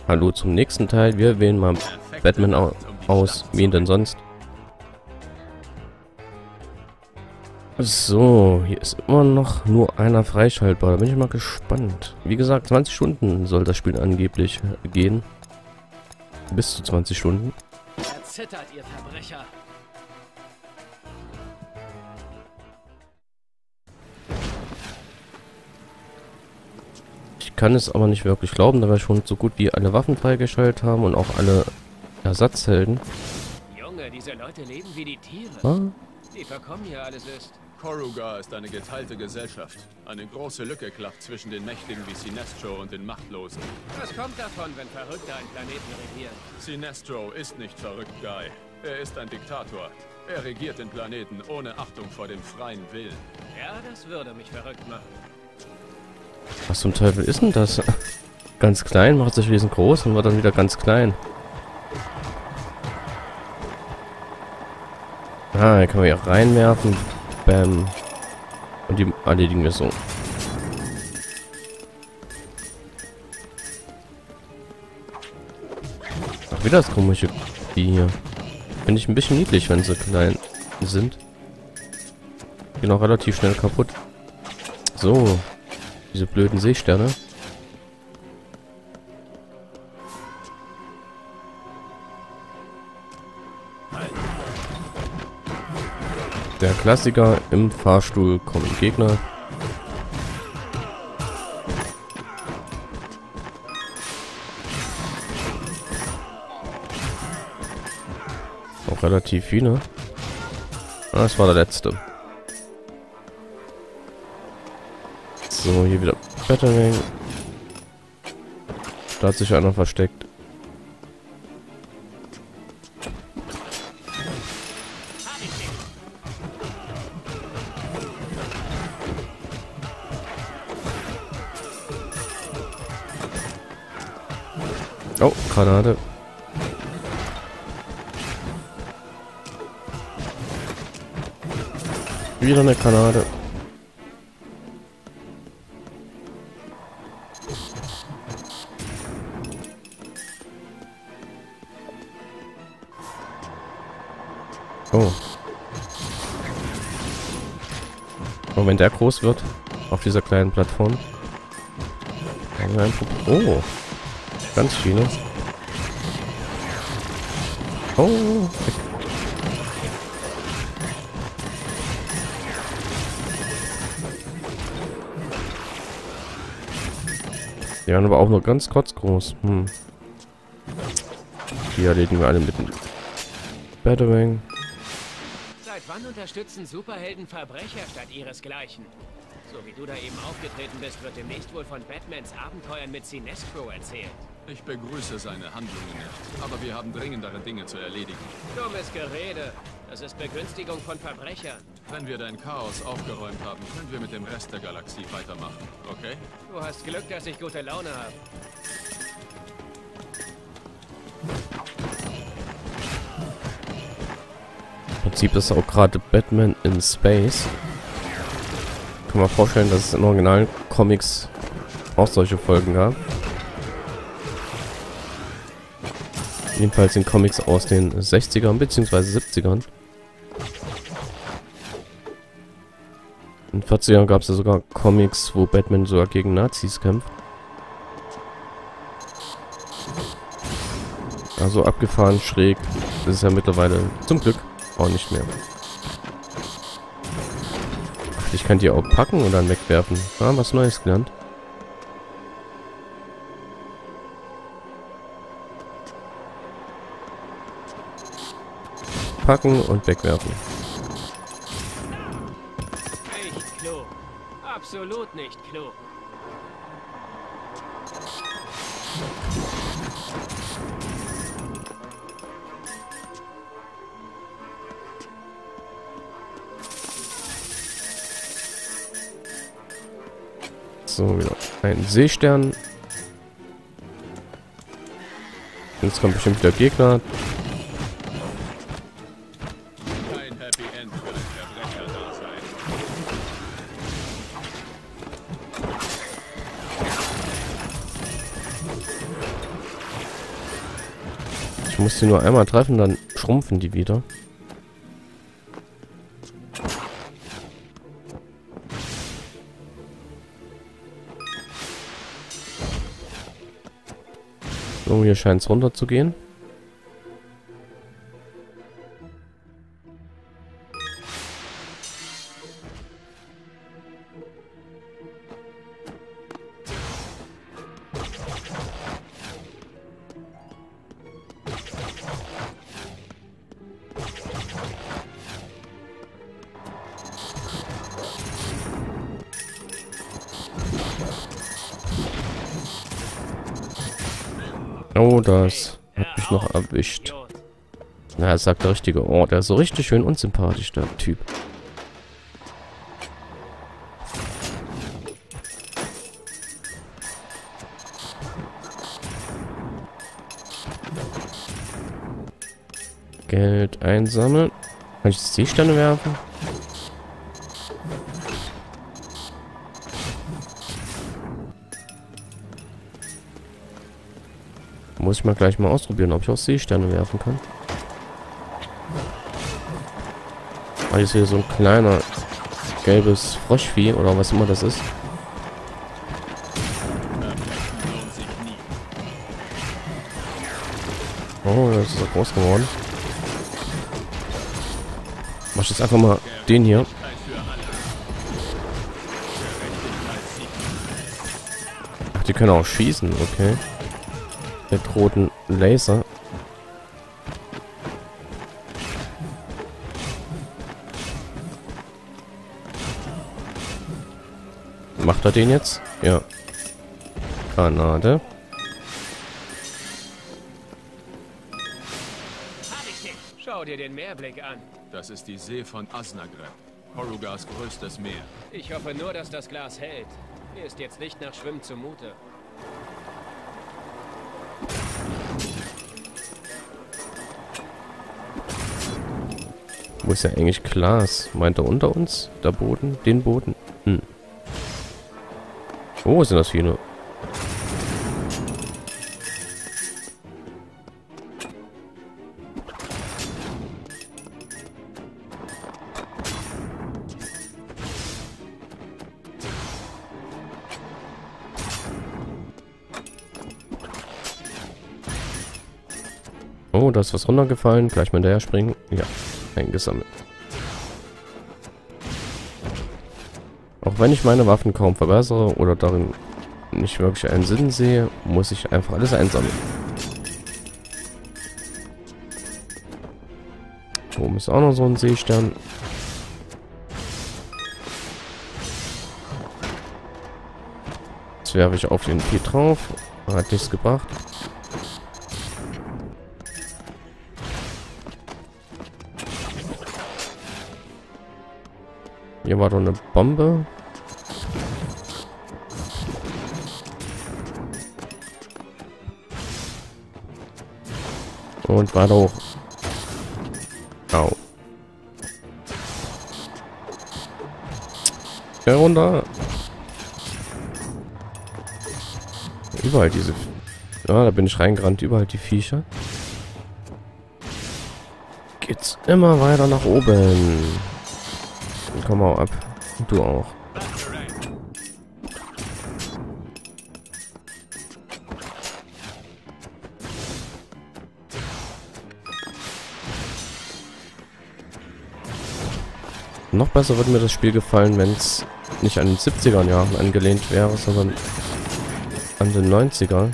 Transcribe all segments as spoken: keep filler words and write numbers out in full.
Hallo zum nächsten Teil. Wir wählen mal Batman au aus. Wen denn sonst? So, hier ist immer noch nur einer freischaltbar. Da bin ich mal gespannt. Wie gesagt, zwanzig Stunden soll das Spiel angeblich gehen. Bis zu zwanzig Stunden. Erzittert, ihr Verbrecher. Ich kann es aber nicht wirklich glauben, da wir schon so gut wie alle Waffen freigeschaltet haben und auch alle Ersatzhelden. Junge, diese Leute leben wie die Tiere. Ah? Die verkommen hier alles ist. Korugar ist eine geteilte Gesellschaft. Eine große Lücke klafft zwischen den Mächtigen wie Sinestro und den Machtlosen. Was kommt davon, wenn Verrückte einen Planeten regieren? Sinestro ist nicht verrückt, Guy. Er ist ein Diktator. Er regiert den Planeten ohne Achtung vor dem freien Willen. Ja, das würde mich verrückt machen. Was zum Teufel ist denn das? Ganz klein, macht sich riesengroß und wird dann wieder ganz klein. Ah, hier kann man ja reinwerfen. Bam. Und die erledigen wir so. Ach, wieder das komische Vieh hier. Finde ich ein bisschen niedlich, wenn sie klein sind. Gehen auch relativ schnell kaputt. So. Diese blöden Seesterne. Der Klassiker, im Fahrstuhl kommen Gegner. Auch relativ viele. Ah, das war der letzte. So, hier wieder Battering. Da hat sich einer versteckt. Oh, Granate. Wieder eine Granate. Oh. Und wenn der groß wird, auf dieser kleinen Plattform. Haben wir ein Problem. Oh. Ganz viele. Oh. Die waren aber auch nur ganz kurz groß. Hm. Die erledigen wir alle mit dem Battering. Seit wann unterstützen Superhelden Verbrecher statt ihresgleichen? So wie du da eben aufgetreten bist, wird demnächst wohl von Batmans Abenteuern mit Sinestro erzählt. Ich begrüße seine Handlungen nicht, aber wir haben dringendere Dinge zu erledigen. Dummes Gerede. Das ist Begünstigung von Verbrechern. Wenn wir dein Chaos aufgeräumt haben, können wir mit dem Rest der Galaxie weitermachen, okay? Du hast Glück, dass ich gute Laune habe. Im Prinzip ist auch gerade Batman in Space. Kann man vorstellen, dass es in originalen Comics auch solche Folgen gab. Jedenfalls in Comics aus den sechzigern bzw. siebzigern. In den vierzigern gab es ja sogar Comics, wo Batman sogar gegen Nazis kämpft. Also abgefahren, schräg. Das ist ja mittlerweile zum Glück auch nicht mehr. Ich kann die auch packen und dann wegwerfen. Ah, was Neues gelernt. Packen und wegwerfen. Nicht klug. Absolut nicht klug. So, wieder ein Seestern. Jetzt kommt bestimmt wieder Gegner. Kein Happy End für ein Verbrecher-Dasein. Ich muss sie nur einmal treffen, dann schrumpfen die wieder. So, hier scheint es runter zu gehen. Oh, das hat mich noch erwischt. Na, er sagt der richtige. Oh, der ist so richtig schön unsympathisch, der Typ. Geld einsammeln. Kann ich Seesterne werfen? Muss ich mal gleich mal ausprobieren, ob ich auch Seesterne werfen kann. Ah, ist hier so ein kleiner gelbes Froschvieh oder was immer das ist. Oh, das ist so groß geworden. Mach ich jetzt einfach mal den hier. Ach, die können auch schießen, okay. Mit roten Laser. Macht er den jetzt? Ja. Granate. Schau dir den Meerblick an. Das ist die See von Aznagreb, Korugars größtes Meer. Ich hoffe nur, dass das Glas hält. Mir ist jetzt nicht nach Schwimmen zumute. Wo ist ja eigentlich Glas? Meint er unter uns? Der Boden? Den Boden? Hm. Oh, sind das viele. Oh, da ist was runtergefallen. Gleich mal hinterher springen. Ja, eingesammelt. Auch wenn ich meine Waffen kaum verbessere oder darin nicht wirklich einen Sinn sehe, muss ich einfach alles einsammeln. Oben ist auch noch so ein Seestern. Jetzt werfe ich auf den Vieh drauf. Hat nichts gebracht. Hier war doch eine Bombe. Und weiter hoch. Au. Ja, runter. Überall diese... Ja, da bin ich reingerannt. Überall die Viecher. Geht's immer weiter nach oben. Komm auch ab. Und du auch. Noch besser würde mir das Spiel gefallen, wenn es nicht an den siebziger Jahren angelehnt wäre, sondern an den neunzigern.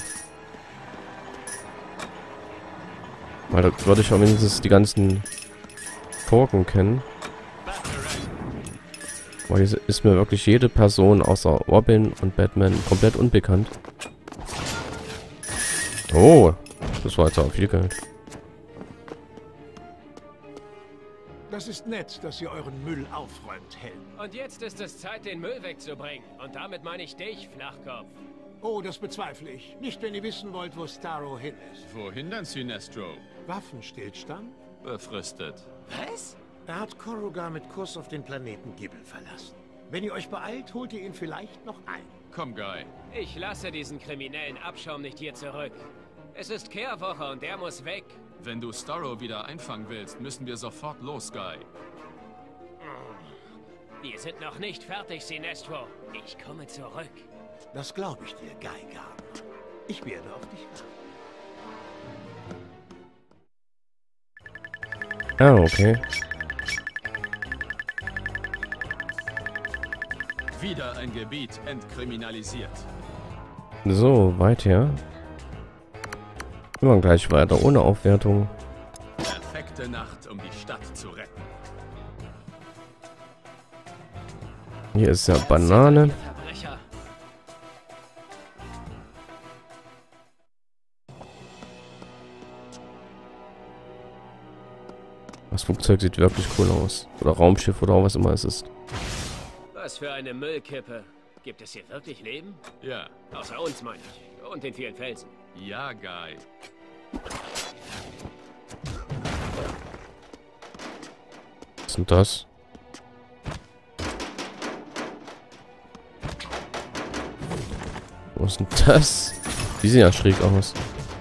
Weil da würde ich auch wenigstens die ganzen Forken kennen. Weil hier ist mir wirklich jede Person außer Robin und Batman komplett unbekannt. Oh, das war jetzt auch viel Geld. Das ist nett, dass ihr euren Müll aufräumt, Helden. Und jetzt ist es Zeit, den Müll wegzubringen. Und damit meine ich dich, Flachkopf. Oh, das bezweifle ich. Nicht, wenn ihr wissen wollt, wo Starro hin ist. Wohin denn, Sinestro? Waffenstillstand? Befristet. Was? Er hat Korugar mit Kurs auf den Planeten Gibbel verlassen. Wenn ihr euch beeilt, holt ihr ihn vielleicht noch ein. Komm, Guy. Ich lasse diesen kriminellen Abschaum nicht hier zurück. Es ist Kehrwoche und der muss weg. Wenn du Starro wieder einfangen willst, müssen wir sofort los, Guy. Wir sind noch nicht fertig, Sinestro. Ich komme zurück. Das glaube ich dir, Guy Gardner. Ich werde auf dich warten. Ah, okay. Wieder ein Gebiet entkriminalisiert. So, weiter. Immer gleich weiter, ohne Aufwertung. Perfekte Nacht, um die Stadt zu retten. Hier ist ja Banane. Verbrecher. Das Flugzeug sieht wirklich cool aus. Oder Raumschiff oder was immer es ist. Was für eine Müllkippe. Gibt es hier wirklich Leben? Ja, Außer uns, meine ich. Und den vielen Felsen. ja, Guy. Was ist denn das? Was ist denn das? Die sehen ja schräg aus.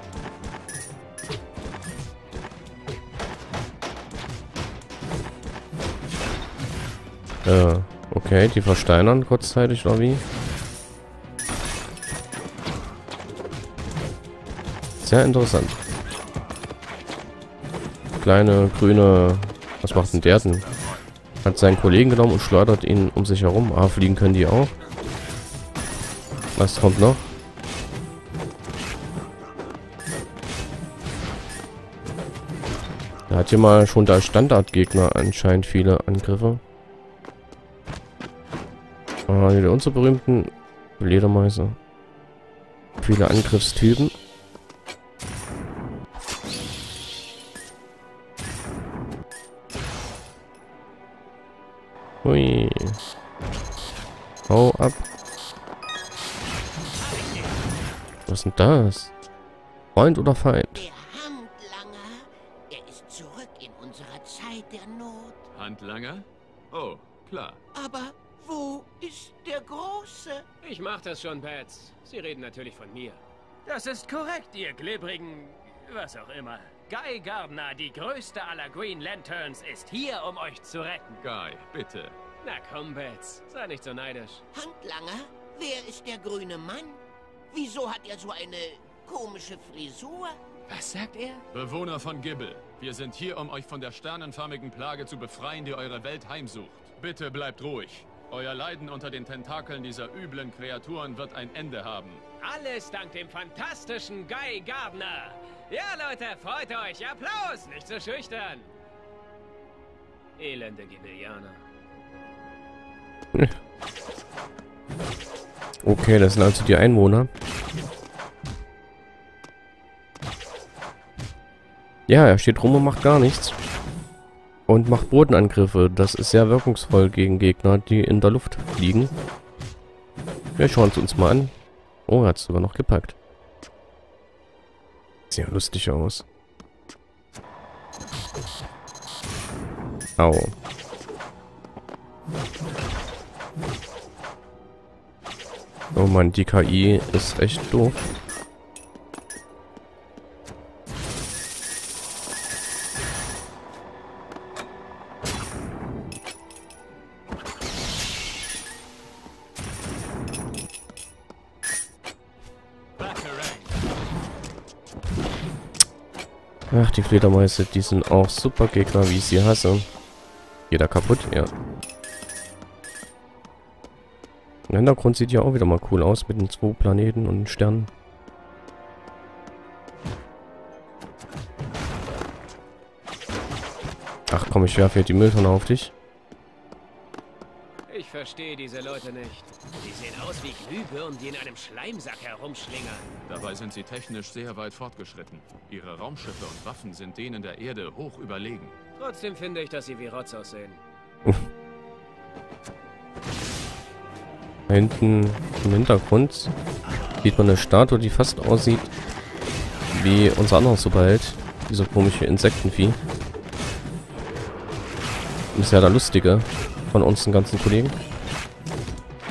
Äh, okay, die versteinern kurzzeitig, oder wie? Sehr interessant. Kleine, grüne... Was macht denn der denn? Hat seinen Kollegen genommen und schleudert ihn um sich herum. Ah, fliegen können die auch. Was kommt noch? Da hat hier mal schon der Standardgegner anscheinend viele Angriffe. Ah, hier unsere berühmten Ledermäuse. Viele Angriffstypen. Hui. Hau ab. Was ist denn das? Freund oder Feind? Der Handlanger, er ist zurück in unserer Zeit der Not. Handlanger? Oh, klar. Aber wo ist der Große? Ich mach das schon, Bats. Sie reden natürlich von mir. Das ist korrekt, ihr glibbrigen... was auch immer. Guy Gardner, die größte aller Green Lanterns, ist hier, um euch zu retten. Guy, bitte. Na komm, Bats. Sei nicht so neidisch. Handlanger, wer ist der grüne Mann? Wieso hat er so eine komische Frisur? Was sagt er? Bewohner von Gibble, wir sind hier, um euch von der sternenförmigen Plage zu befreien, die eure Welt heimsucht. Bitte bleibt ruhig. Euer Leiden unter den Tentakeln dieser üblen Kreaturen wird ein Ende haben. Alles dank dem fantastischen Guy Gardner. Ja, Leute, freut euch. Applaus, nicht so schüchtern. Elende Gibbelianer. Okay, das sind also die Einwohner. Ja, er steht rum und macht gar nichts. Und macht Bodenangriffe. Das ist sehr wirkungsvoll gegen Gegner, die in der Luft fliegen. Wir schauen es uns mal an. Oh, er hat es sogar noch gepackt. Sieht ja lustig aus. Au. Oh Mann, die K I ist echt doof. Ach, die Fledermäuse, die sind auch super Gegner, wie ich sie hasse. Jeder kaputt, ja. Der Hintergrund sieht ja auch wieder mal cool aus mit den zwei Planeten und Sternen. Ach komm, ich werfe hier die Mülltonne auf dich. Ich verstehe diese Leute nicht. Sie sehen aus wie Glühbirnen, die in einem Schleimsack herumschlingern. Dabei sind sie technisch sehr weit fortgeschritten. Ihre Raumschiffe und Waffen sind denen der Erde hoch überlegen. Trotzdem finde ich, dass sie wie Rotz aussehen. Da hinten im Hintergrund sieht man eine Statue, die fast aussieht wie unser anderer Superheld. Dieser komische Insektenvieh. Das ist ja der Lustige von uns, den ganzen Kollegen.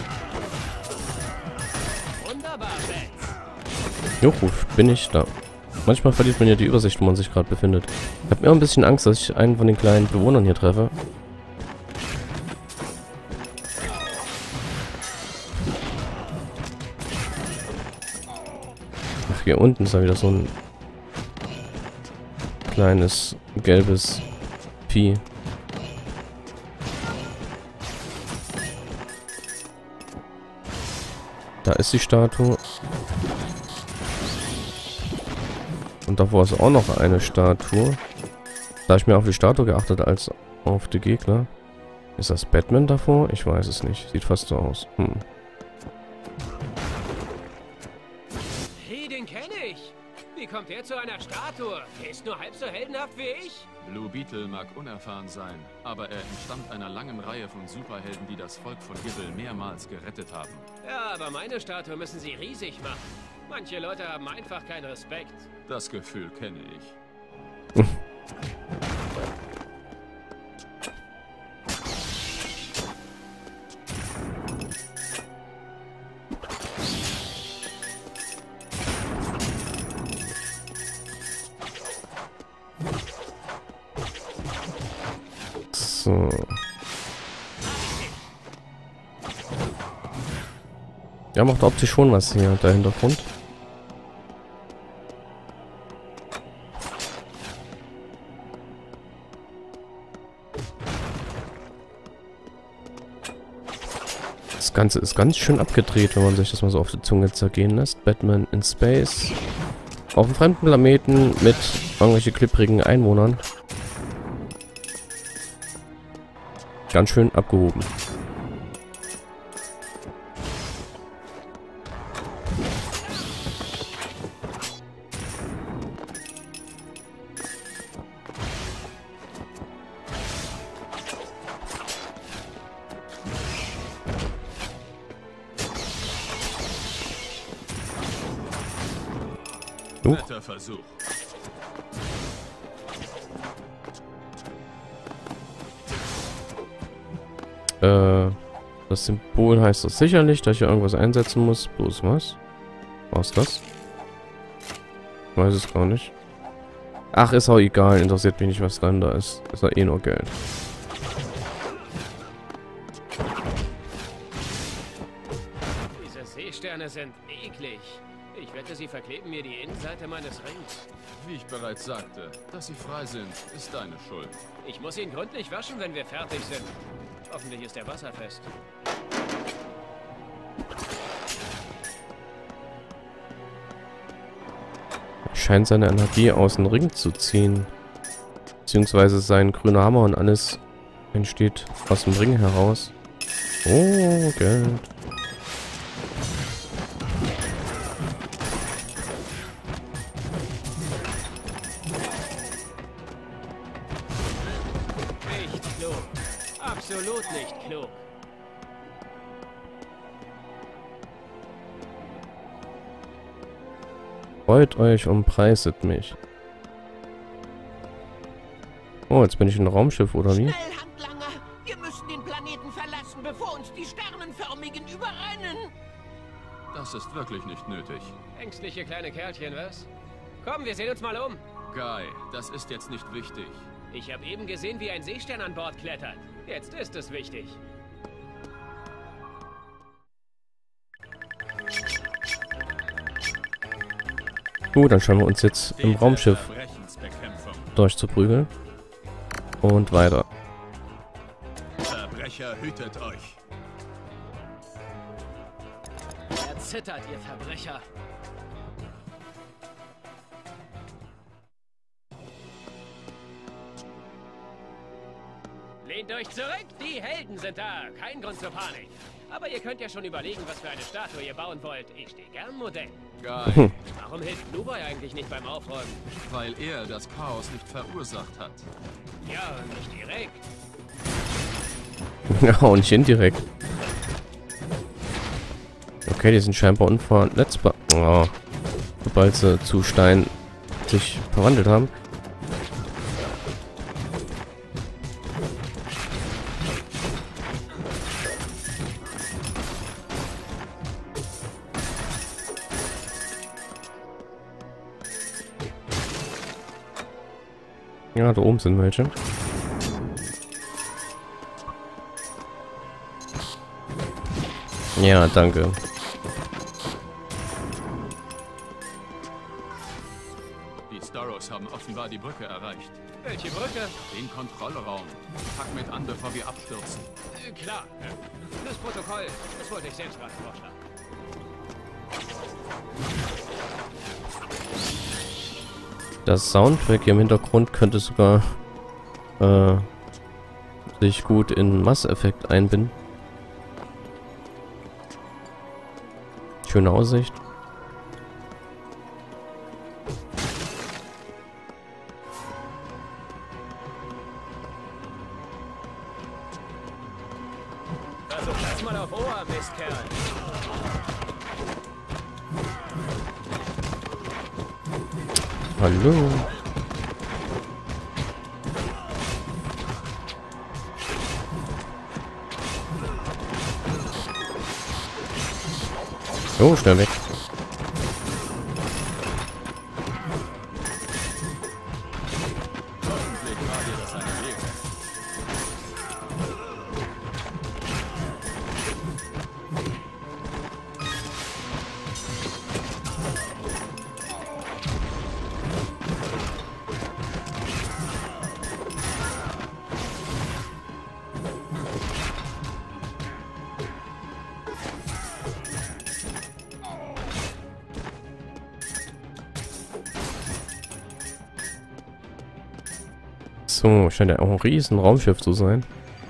Wunderbar, Bats. Juhu, bin ich da. Manchmal verliert man ja die Übersicht, wo man sich gerade befindet. Ich habe immer ein bisschen Angst, dass ich einen von den kleinen Bewohnern hier treffe. Ach, hier unten ist ja wieder so ein kleines gelbes Vieh. Da ist die Statue. Und davor ist auch noch eine Statue. Da habe ich mehr auf die Statue geachtet als auf die Gegner. Ist das Batman davor? Ich weiß es nicht. Sieht fast so aus. Hm. Hey, den kenne ich. Wie kommt der zu einer Statue? Der ist nur halb so heldenhaft wie ich. Blue Beetle mag unerfahren sein, aber er entstammt einer langen Reihe von Superhelden, die das Volk von Gibbel mehrmals gerettet haben. Ja, aber meine Statue müssen sie riesig machen. Manche Leute haben einfach keinen Respekt. Das Gefühl kenne ich. So. Ja, macht optisch schon was hier, der Hintergrund. Das Ganze ist ganz schön abgedreht, wenn man sich das mal so auf die Zunge zergehen lässt. Batman in Space. Auf einem fremden Planeten mit irgendwelchen klipprigen Einwohnern. Ganz schön abgehoben. Netter Versuch. Äh, das Symbol heißt das sicherlich, dass ich hier irgendwas einsetzen muss. Bloß was? Was ist das? Ich weiß es gar nicht. Ach, ist auch egal. Interessiert mich nicht, was dran da ist. Ist ja eh nur Geld. Diese Seesterne sind eklig. Ich wette, sie verkleben mir die Innenseite meines Rings. Wie ich bereits sagte, dass sie frei sind, ist deine Schuld. Ich muss ihn gründlich waschen, wenn wir fertig sind. Hoffentlich ist er wasserfest. Er scheint seine Energie aus dem Ring zu ziehen. Beziehungsweise sein grüner Hammer und alles entsteht aus dem Ring heraus. Oh, Geld. Nicht klug. Absolut nicht klug. Freut euch und preiset mich. Oh, jetzt bin ich ein Raumschiff, oder wie? Schnell, Handlanger! Wir müssen den Planeten verlassen, bevor uns die Sternenförmigen überrennen! Das ist wirklich nicht nötig. Ängstliche kleine Kerlchen, was? Komm, wir sehen uns mal um. Guy, das ist jetzt nicht wichtig. Ich habe eben gesehen, wie ein Seestern an Bord klettert. Jetzt ist es wichtig. Gut, dann schauen wir uns jetzt im Raumschiff durchzuprügeln. Und weiter. Verbrecher, hütet euch. Erzittert, ihr Verbrecher. Lehnt euch zurück, die Helden sind da. Kein Grund zur Panik. Aber ihr könnt ja schon überlegen, was für eine Statue ihr bauen wollt. Ich stehe gern Modell. Guy, Warum hilft Blueboy eigentlich nicht beim Aufräumen? weil er das Chaos nicht verursacht hat. Ja, nicht direkt. Ja, und nicht indirekt. Okay, die sind scheinbar unverletzbar. Oh, sobald sie zu Stein sich verwandelt haben. Ja, da oben sind welche. Ja, danke. Die Staros haben offenbar die Brücke erreicht. Welche Brücke? Den Kontrollraum. Pack mit an, bevor wir abstürzen. Äh, klar. Das Protokoll, das wollte ich selbst gerade vorschlagen. Das Soundtrack hier im Hintergrund könnte sogar äh, sich gut in Mass Effect einbinden. Schöne Aussicht. Versuch das mal auf Ohr, Mistkerl. Hallo. Oh, schnell weg. Hoffentlich war dir das eine Lehre. So, scheint ja auch ein riesen Raumschiff zu sein.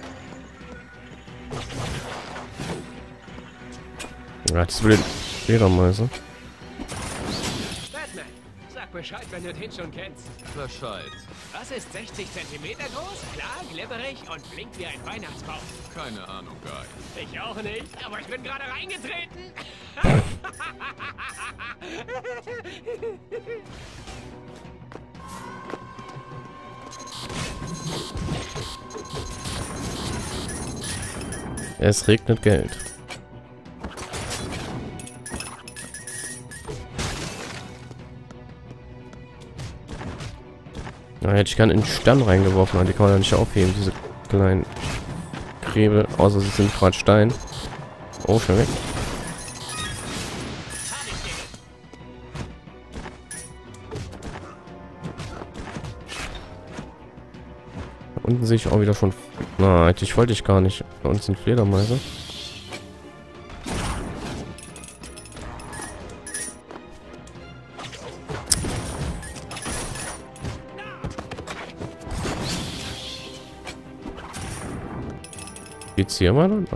Ja, das will Fledermäuse. Batman, sag Bescheid, wenn du den schon kennst. Bescheid. Was ist sechzig Zentimeter groß? Klar, glibberig und blinkt wie ein Weihnachtsbaum. Keine Ahnung, Guy. Ich auch nicht, aber ich bin gerade reingetreten. Es regnet Geld. Da hätte ich gerne einen Stern reingeworfen, aber die kann man ja nicht aufheben, diese kleinen Gräbel, außer sie sind gerade Stein. Oh, schon weg. Da unten sehe ich auch wieder schon... Na, eigentlich wollte ich gar nicht. Da unten sind Fledermäuse. Geht's hier mal? Nein.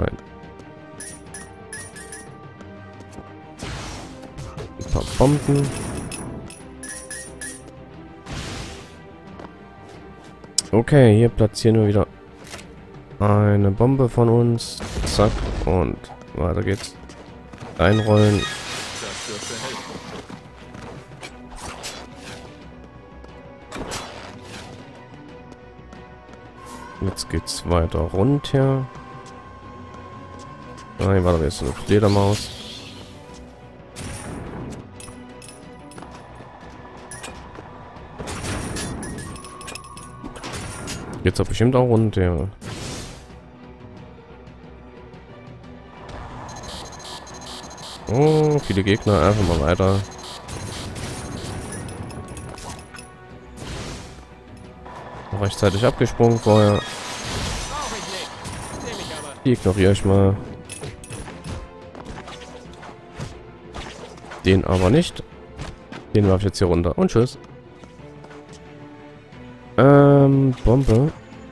Ein paar Bomben. Okay, hier platzieren wir wieder eine Bombe von uns. Zack. Und weiter geht's. Einrollen. Das dürfte helfen. Jetzt geht's weiter runter. Nein, warte, jetzt eine Fledermaus. Jetzt auch bestimmt auch runter. Oh, viele Gegner, einfach mal weiter. Noch rechtzeitig abgesprungen vorher. Brauch ich nicht. Nehm ich aber. Die ignoriere ich mal. Den aber nicht. Den werfe ich jetzt hier runter. Und tschüss. Ähm, Bombe.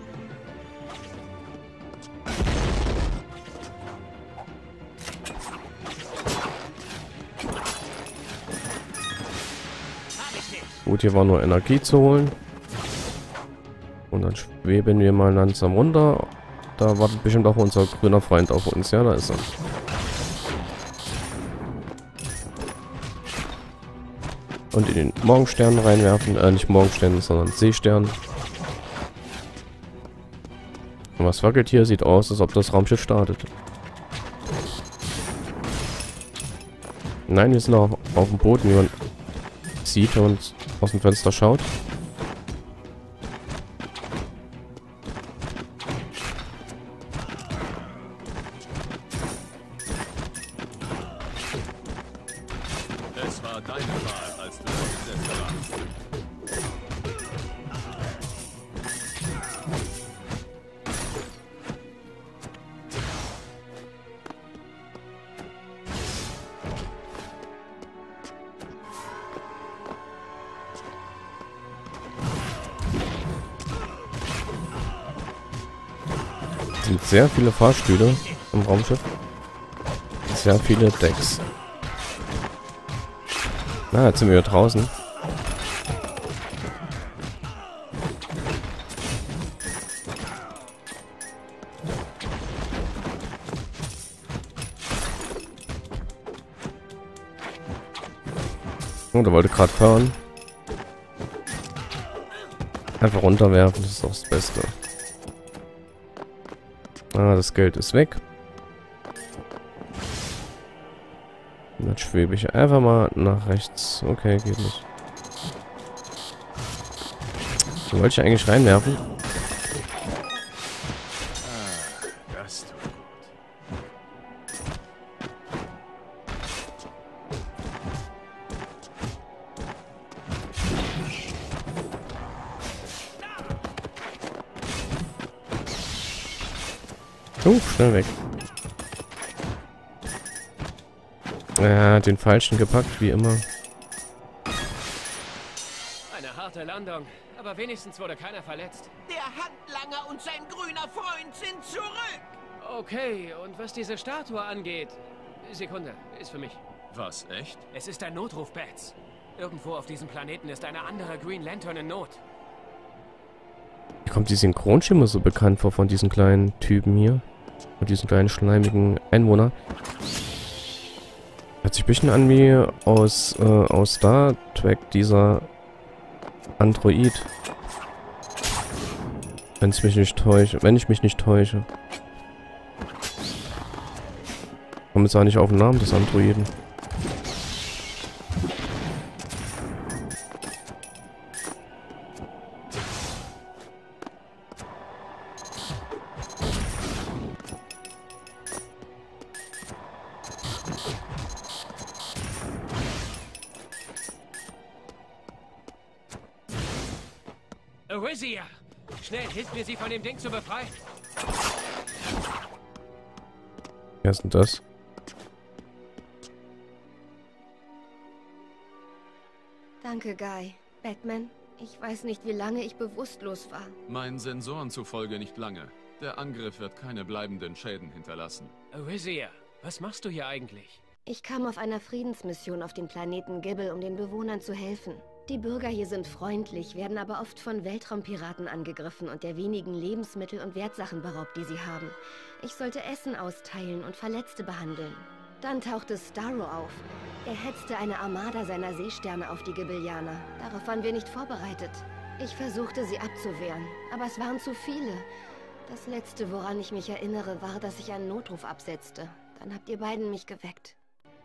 Gut, hier war nur Energie zu holen. Und dann schweben wir mal langsam runter. Da wartet bestimmt auch unser grüner Freund auf uns. Ja, da ist er. Und in den Morgenstern reinwerfen. Äh, nicht Morgenstern, sondern Seestern. Und was wackelt hier? Sieht aus, als ob das Raumschiff startet. Nein, wir sind auch auf dem Boden, wie man sieht, wenn man aus dem Fenster schaut. Es sind sehr viele Fahrstühle im Raumschiff. Sehr viele Decks. Na, jetzt sind wir hier draußen. Oh, der wollte gerade fahren. Einfach runterwerfen, das ist doch das Beste. Ah, das Geld ist weg. Und jetzt schwebe ich einfach mal nach rechts. Okay, geht nicht. So, wollte ich eigentlich reinwerfen? Das tut gut. Oh, schnell weg. Ja, den falschen gepackt, wie immer. Eine harte Landung, aber wenigstens wurde keiner verletzt. Der Handlanger und sein grüner Freund sind zurück. Okay, und was diese Statue angeht... Sekunde, ist für mich. Was, echt? Es ist ein Notruf, Bats. Irgendwo auf diesem Planeten ist eine andere Green Lantern in Not. Wie kommt die Synchronstimme so bekannt vor von diesen kleinen Typen hier? Und diesen kleinen schleimigen Einwohner? Hört sich ein bisschen an wie aus, äh, aus Star Trek, dieser Android. Wenn ich mich nicht täusche. Wenn ich mich nicht täusche. Kommt jetzt auch nicht auf den Namen des Androiden. Arisia! Schnell, hilf mir, sie von dem Ding zu befreien. Wer ist denn das? Danke, Guy. Batman, ich weiß nicht, wie lange ich bewusstlos war. Meinen Sensoren zufolge nicht lange. Der Angriff wird keine bleibenden Schäden hinterlassen. Arisia, was machst du hier eigentlich? Ich kam auf einer Friedensmission auf den Planeten Gibble, um den Bewohnern zu helfen. Die Bürger hier sind freundlich, werden aber oft von Weltraumpiraten angegriffen und der wenigen Lebensmittel und Wertsachen beraubt, die sie haben. Ich sollte Essen austeilen und Verletzte behandeln. Dann tauchte Starro auf. Er hetzte eine Armada seiner Seesterne auf die Gibbelianer. Darauf waren wir nicht vorbereitet. Ich versuchte, sie abzuwehren, aber es waren zu viele. Das Letzte, woran ich mich erinnere, war, dass ich einen Notruf absetzte. Dann habt ihr beiden mich geweckt.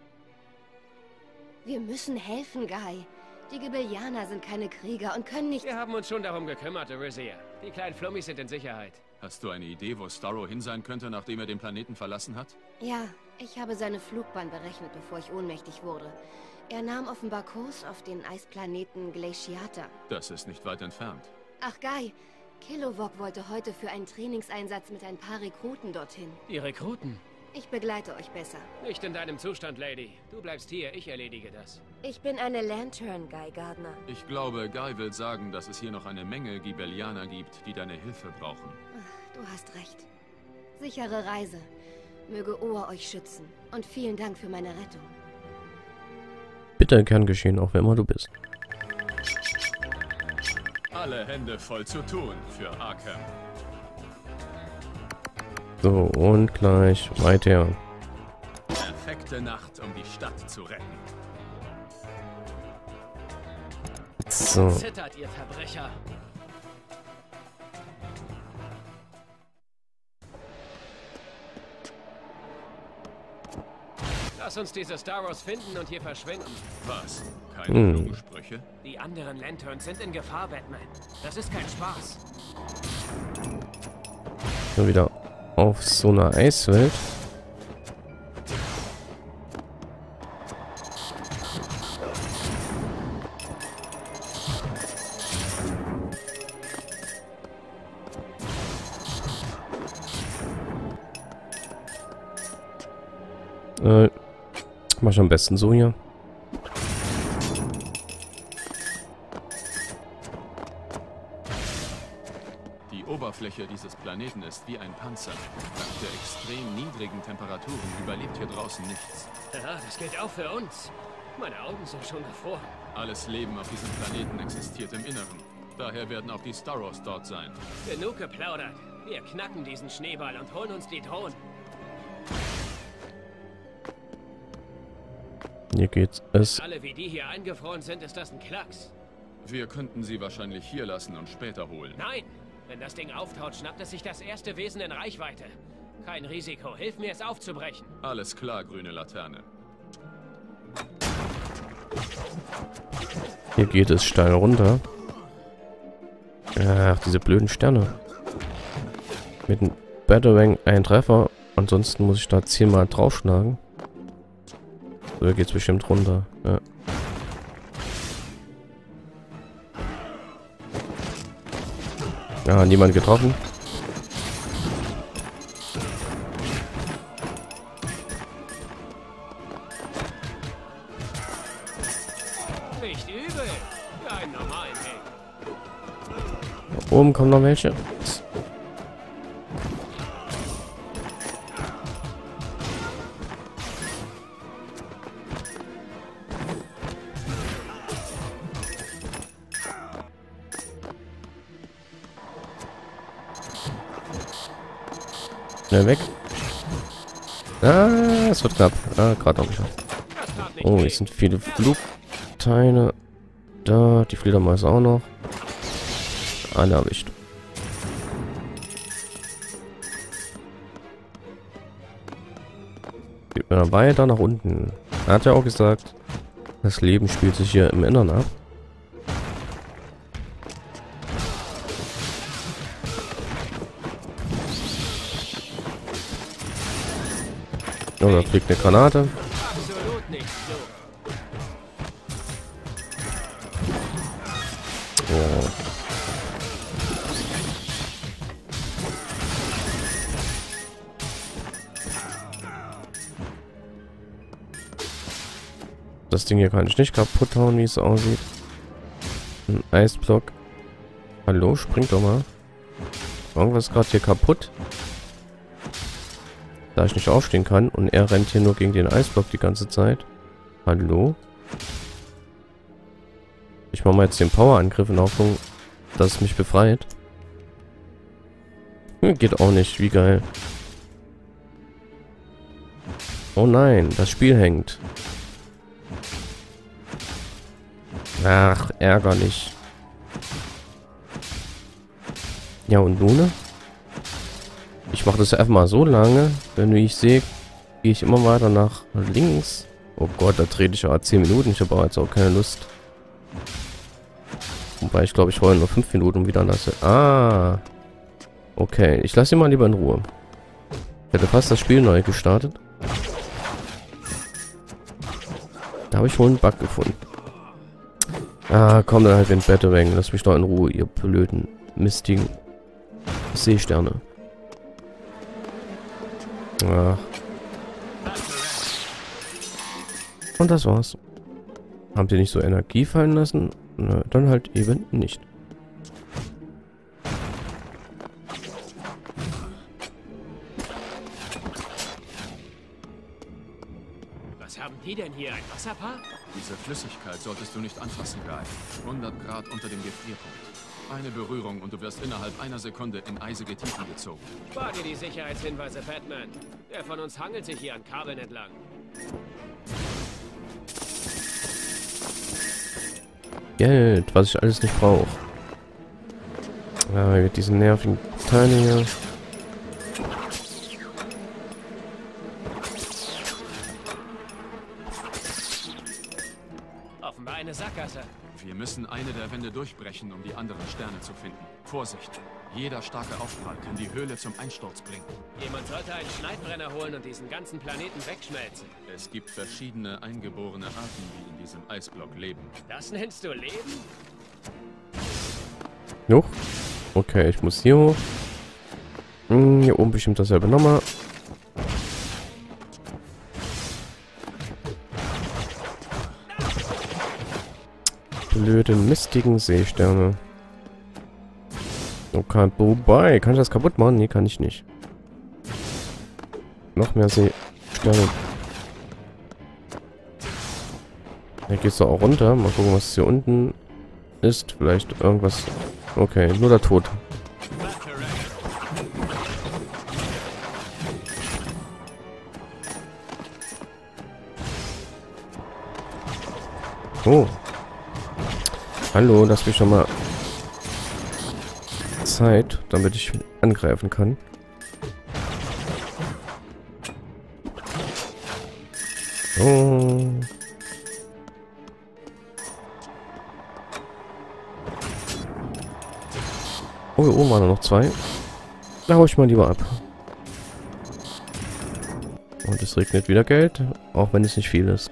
Wir müssen helfen, Guy. Die Gibbelianer sind keine Krieger und können nicht... Wir haben uns schon darum gekümmert, Arisia. Die kleinen Flummis sind in Sicherheit. Hast du eine Idee, wo Starro hin sein könnte, nachdem er den Planeten verlassen hat? Ja, ich habe seine Flugbahn berechnet, bevor ich ohnmächtig wurde. Er nahm offenbar Kurs auf den Eisplaneten Glaciata. Das ist nicht weit entfernt. Ach, Guy, Kilowog wollte heute für einen Trainingseinsatz mit ein paar Rekruten dorthin. Die Rekruten? Ich begleite euch besser. Nicht in deinem Zustand, Lady. Du bleibst hier, ich erledige das. Ich bin eine Lantern, Guy Gardner. Ich glaube, Guy will sagen, dass es hier noch eine Menge Gibbelianer gibt, die deine Hilfe brauchen. Ach, du hast recht. Sichere Reise. Möge Oa euch schützen. Und vielen Dank für meine Rettung. Bitte, gern geschehen, auch wer immer du bist. Alle Hände voll zu tun für Arkham. So, und gleich weiter. Perfekte Nacht, um die Stadt zu retten. So. Zittert, ihr Verbrecher. Lass uns diese Starros finden und hier verschwinden. Was? Keine Hm. klugen Sprüche? Die anderen Lanterns sind in Gefahr, Batman. Das ist kein Spaß. So wieder auf so einer Eiswelt. Äh, mach ich am besten so hier. Die Oberfläche dieses Planeten ist wie ein Panzer. Dank der extrem niedrigen Temperaturen überlebt hier draußen nichts. Ja, das gilt auch für uns. Meine Augen sind schon gefroren. Alles Leben auf diesem Planeten existiert im Inneren. Daher werden auch die Staros dort sein. Genug geplaudert. Wir knacken diesen Schneeball und holen uns die Drohnen. Hier geht's es. Alle wie die hier eingefroren sind, ist das ein Klacks. Wir könnten sie wahrscheinlich hier lassen und später holen. Nein! Wenn das Ding auftaucht, schnappt es sich das erste Wesen in Reichweite. Kein Risiko. Hilf mir, es aufzubrechen. Alles klar, grüne Laterne. Hier geht es steil runter. Ach, diese blöden Sterne. Mit einem Batarang ein Treffer. Ansonsten muss ich da zehnmal draufschlagen. So, hier geht's bestimmt runter. Ja. Ja, niemand getroffen. Nicht übel. Für einen normalen Held. Da oben kommen noch welche. Schnell weg. Ah, es wird knapp. Ah, gerade auch geschafft. Oh, hier sind viele Flugteile. Da, die Fledermaus auch noch. Alle erwischt. Geht mir dann weiter nach unten. Er hat ja auch gesagt, das Leben spielt sich hier im Innern ab. Oh, da fliegt eine Granate. Absolut nicht so. Oh. Das Ding hier kann ich nicht kaputt hauen, wie es aussieht. Ein Eisblock. Hallo, springt doch mal. Irgendwas ist gerade hier kaputt. Da ich nicht aufstehen kann und er rennt hier nur gegen den Eisblock die ganze Zeit. Hallo? Ich mache mal jetzt den Powerangriff in Hoffnung, dass es mich befreit. Hm, geht auch nicht, wie geil. Oh nein, das Spiel hängt. Ach, ärgerlich. Ja, und nun? Ich mache das einfach mal so lange, wenn wie ich sehe, gehe ich immer weiter nach links. Oh Gott, da trete ich ja zehn Minuten. Ich habe aber jetzt auch keine Lust. Wobei ich glaube, ich wollte nur fünf Minuten wieder lasse. Ah. Okay, ich lasse ihn mal lieber in Ruhe. Ich hätte fast das Spiel neu gestartet. Da habe ich wohl einen Bug gefunden. Ah, komm dann halt in Batarang. Lass mich doch in Ruhe, ihr blöden, mistigen Seesterne. Ach. Und das war's. Haben sie nicht so Energie fallen lassen? Na, dann halt eben nicht. Was haben die denn hier? Ein Wasserpark? Diese Flüssigkeit solltest du nicht anfassen, Guy. hundert Grad unter dem Gefrierpunkt. Eine Berührung und du wirst innerhalb einer Sekunde in eisige Tiefen gezogen. Wage die Sicherheitshinweise, Batman. Wer von uns hangelt sich hier an Kabeln entlang? Geld, was ich alles nicht brauche. Ja, mit diesen nervigen Teile hier. Offenbar eine Sackgasse. Wir müssen eine der Wände durchbrechen, um die anderen Sterne zu finden. Vorsicht! Jeder starke Aufprall kann die Höhle zum Einsturz bringen. Jemand sollte einen Schneidbrenner holen und diesen ganzen Planeten wegschmelzen. Es gibt verschiedene eingeborene Arten, die in diesem Eisblock leben. Das nennst du Leben? Hoch. Okay, ich muss hier hoch. Hm, hier oben bestimmt dasselbe nochmal. Blöde, mistigen Seesterne. Okay, wobei, kann ich das kaputt machen? Nee, kann ich nicht. Noch mehr Seesterne. Hier geht's doch auch runter. Mal gucken, was hier unten ist. Vielleicht irgendwas. Okay, nur der Tod. Oh. Hallo, lass mich schon mal Zeit, damit ich angreifen kann. Oh. Oh, hier oben waren noch zwei. Da hau ich mal lieber ab. Und es regnet wieder Geld, auch wenn es nicht viel ist.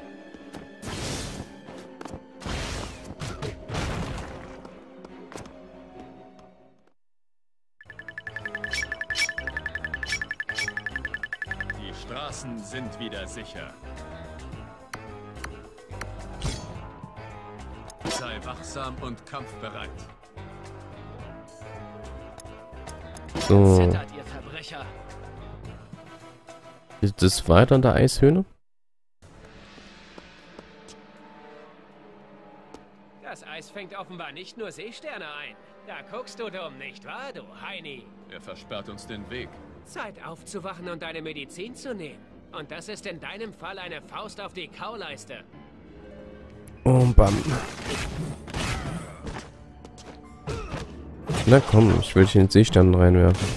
Die Straßen sind wieder sicher. Sei wachsam und kampfbereit. So. Zittert, ihr Verbrecher. Ist das weiter in der Eishöhle? Das Eis fängt offenbar nicht nur Seesterne ein. Da guckst du dumm, nicht wahr, du Heini? Er versperrt uns den Weg. Zeit aufzuwachen und deine Medizin zu nehmen. Und das ist in deinem Fall eine Faust auf die Kauleiste. Und bam. Na komm, ich will dich in den Seestern reinwerfen.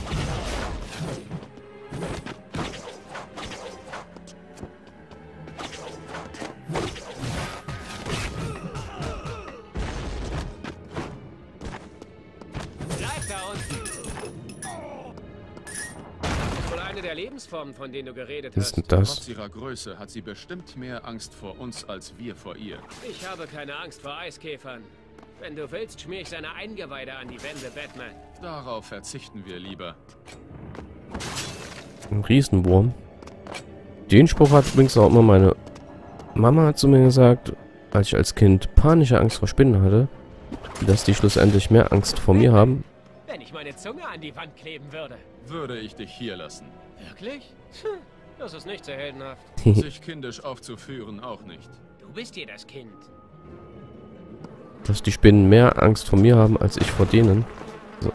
Bleib da unten! Das ist wohl eine der Lebensformen, von denen du geredet Was ist hast. denn das? Trotz ihrer Größe hat sie bestimmt mehr Angst vor uns als wir vor ihr. Ich habe keine Angst vor Eiskäfern. Wenn du willst, schmier ich seine Eingeweide an die Wände, Batman. Darauf verzichten wir lieber. Ein Riesenwurm. Den Spruch hat übrigens auch immer meine Mama zu mir gesagt, als ich als Kind panische Angst vor Spinnen hatte, dass die schlussendlich mehr Angst vor mir haben. Wenn ich meine Zunge an die Wand kleben würde. Würde ich dich hier lassen. Wirklich? Hm, das ist nicht so heldenhaft. Sich kindisch aufzuführen auch nicht. Du bist hier das Kind. Dass die Spinnen mehr Angst vor mir haben, als ich vor denen. So.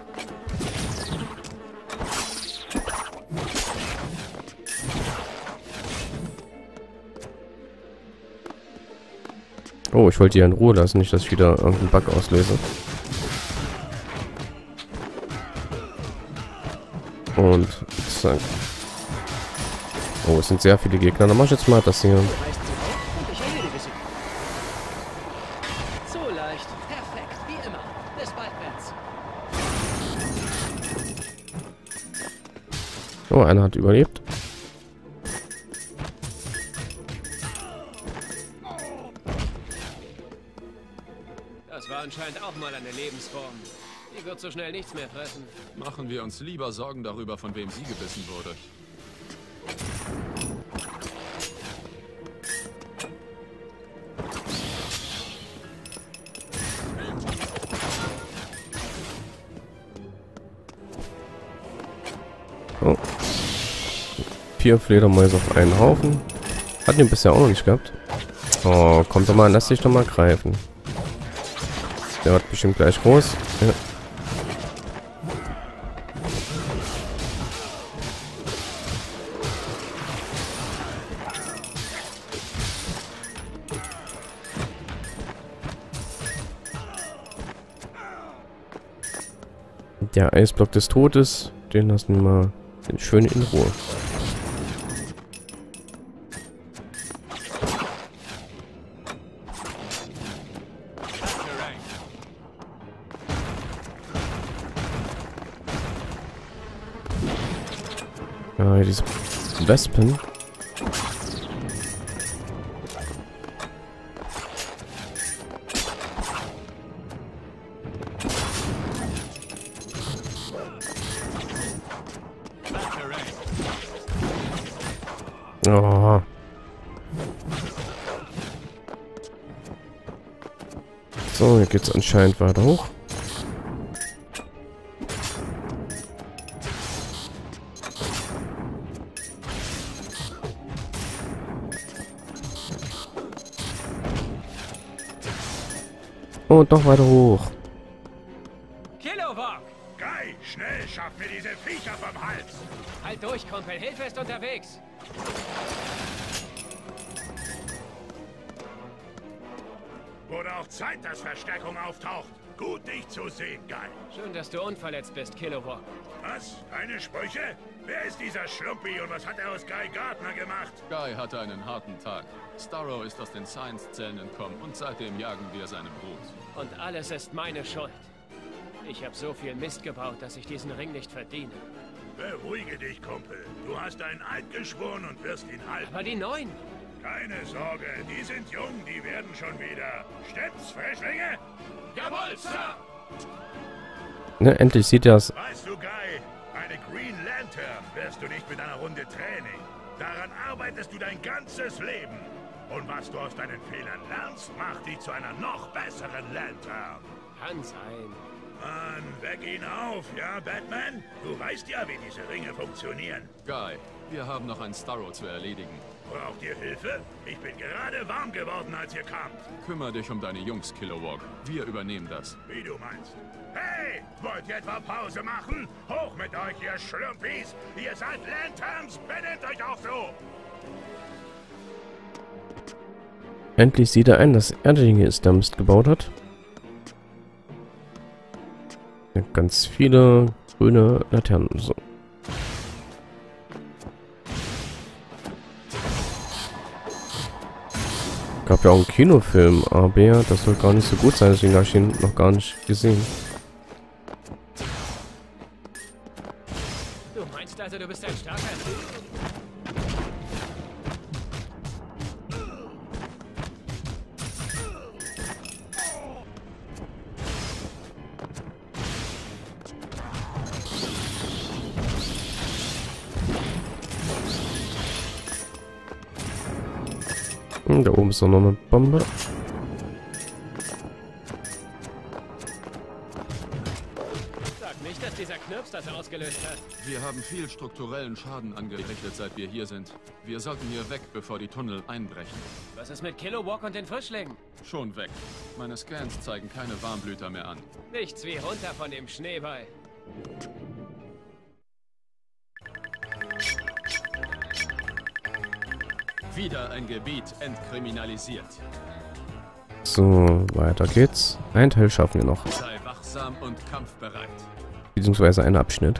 Oh, ich wollte die in Ruhe lassen, nicht, dass ich wieder irgendeinen Bug auslöse. Und zack. Oh, es sind sehr viele Gegner. Dann mach ich jetzt mal das hier. Ich erledige sie. So leicht. Perfekt. Wie immer. Bis bald, Bats. Oh, einer hat überlebt. Das war anscheinend auch mal eine Lebensform. Die wird so schnell nichts mehr fressen. Machen wir uns lieber Sorgen darüber, von wem sie gebissen wurde. Oh. Vier Fledermäuse auf einen Haufen. Hatten wir bisher auch noch nicht gehabt. Oh, kommt doch mal, lass dich doch mal greifen. Der wird bestimmt gleich groß. Ja. Der Eisblock des Todes, den lassen wir mal schön in Ruhe. Ja, diese Wespen. Oh. So, hier geht's anscheinend weiter hoch. Und doch weiter hoch. Kilowog! Guy, schnell, schaff mir diese Viecher vom Hals! Halt durch, Kumpel. Hilfe ist unterwegs. Wurde auch Zeit, dass Verstärkung auftaucht. Gut, dich zu sehen, Guy. Schön, dass du unverletzt bist, Kilowog. Was? Keine Sprüche? Wer ist dieser Schlumpi und was hat er aus Guy Gardner gemacht? Guy hatte einen harten Tag. Starro ist aus den Science-Zellen entkommen und seitdem jagen wir seine Brut. Und alles ist meine Schuld. Ich habe so viel Mist gebaut, dass ich diesen Ring nicht verdiene. Beruhige dich, Kumpel. Du hast einen Eid geschworen und wirst ihn halten. Aber die Neuen? Keine Sorge, die sind jung, die werden schon wieder. Stimmt's, Frischlinge? Jawohl, Sir! Ne, endlich sieht er es. Weißt du, Guy, eine Green Lantern wirst du nicht mit einer Runde Training. Daran arbeitest du dein ganzes Leben. Und was du aus deinen Fehlern lernst, macht dich zu einer noch besseren Lantern. Kann sein. Mann, weck ihn auf, ja, Batman? Du weißt ja, wie diese Ringe funktionieren. Guy, wir haben noch einen Starro zu erledigen. Braucht ihr Hilfe? Ich bin gerade warm geworden, als ihr kamt. Kümmer dich um deine Jungs, Kilowog. Wir übernehmen das. Wie du meinst. Hey, wollt ihr etwa Pause machen? Hoch mit euch, ihr Schlumpis! Ihr seid Lanterns, benennt euch auch so! Endlich sieht er ein, dass er derjenige ist, der Mist gebaut hat. Ja, ganz viele grüne Laternen. So. Gab ja auch einen Kinofilm, aber das soll gar nicht so gut sein, deswegen habe ich ihn noch gar nicht gesehen. Du meinst also, du bist ein starker... Hm, da oben ist noch eine Bombe. Sag nicht, dass dieser Knirps das ausgelöst hat. Wir haben viel strukturellen Schaden angerichtet, seit wir hier sind. Wir sollten hier weg, bevor die Tunnel einbrechen. Was ist mit Kilowog und den Frischlingen? Schon weg. Meine Scans zeigen keine Warmblüter mehr an. Nichts wie runter von dem Schneeball. Wieder ein Gebiet entkriminalisiert. So, weiter geht's. Ein Teil schaffen wir noch. Sei wachsam und kampfbereit. Beziehungsweise ein Abschnitt.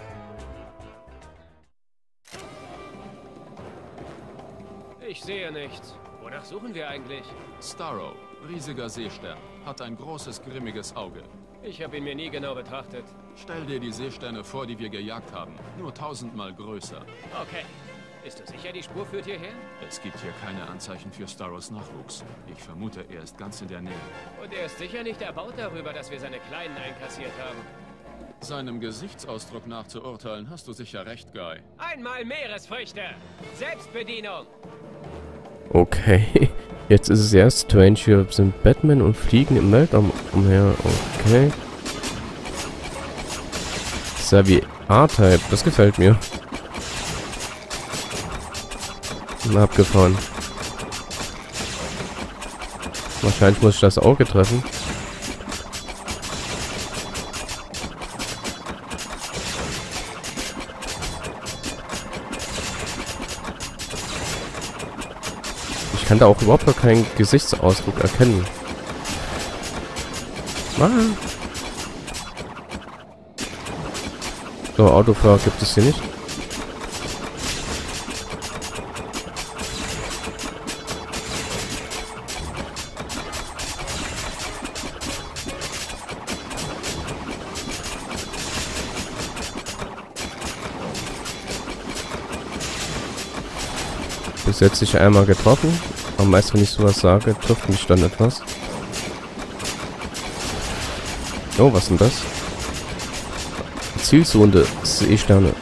Ich sehe nichts. Wonach suchen wir eigentlich? Starro, riesiger Seestern, hat ein großes, grimmiges Auge. Ich habe ihn mir nie genau betrachtet. Stell dir die Seesterne vor, die wir gejagt haben. Nur tausendmal größer. Okay. Bist du sicher, die Spur führt hierher? Es gibt hier keine Anzeichen für Starros Nachwuchs. Ich vermute, er ist ganz in der Nähe. Und er ist sicher nicht erbaut darüber, dass wir seine Kleinen einkassiert haben. Seinem Gesichtsausdruck nach zu urteilen, hast du sicher recht, Guy. Einmal Meeresfrüchte. Selbstbedienung. Okay. Jetzt ist es erst Strange. Hier sind Batman und fliegen im Weltraum umher. Okay. Das ist ja wie A-Type. Das gefällt mir. Abgefahren. Wahrscheinlich muss ich das Auge treffen. Ich kann da auch überhaupt noch keinen Gesichtsausdruck erkennen. Ah. So, Autofahrer gibt es hier nicht. Bis jetzt sich einmal getroffen. Aber meist, wenn ich sowas sage, trifft mich dann etwas. Oh, was denn das? Zielsuchende Seesterne.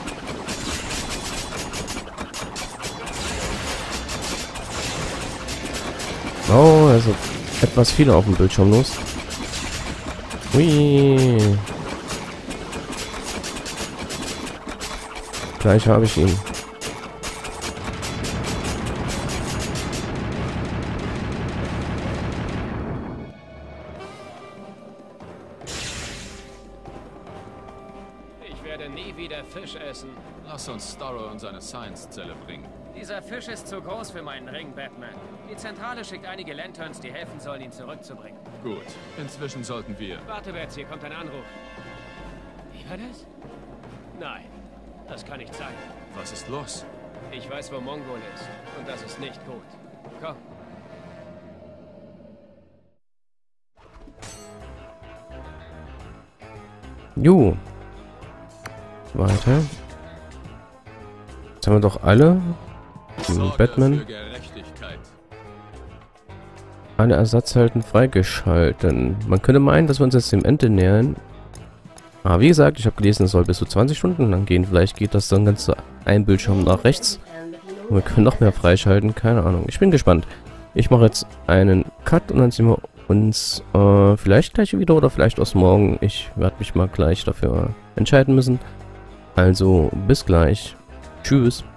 Oh, also etwas viele auf dem Bildschirm los. Hui. Gleich habe ich ihn. werde nie wieder Fisch essen. Lass uns Starro in seine Science-Zelle bringen. Dieser Fisch ist zu groß für meinen Ring, Batman. Die Zentrale schickt einige Lanterns, die helfen sollen, ihn zurückzubringen. Gut, inzwischen sollten wir... Warte, Bats, hier kommt ein Anruf. Wie war das? Nein, das kann nicht sein. Was ist los? Ich weiß, wo Mongol ist. Und das ist nicht gut. Komm. Jo. Weiter. Jetzt haben wir doch alle. Batman. Alle Ersatzhelden freigeschalten. Man könnte meinen, dass wir uns jetzt dem Ende nähern. Aber wie gesagt, ich habe gelesen, es soll bis zu zwanzig Stunden lang gehen. Vielleicht geht das dann ganz ein Bildschirm nach rechts. Und wir können noch mehr freischalten. Keine Ahnung. Ich bin gespannt. Ich mache jetzt einen Cut und dann sehen wir uns äh, vielleicht gleich wieder oder vielleicht aus morgen. Ich werde mich mal gleich dafür entscheiden müssen. Also bis gleich. Tschüss.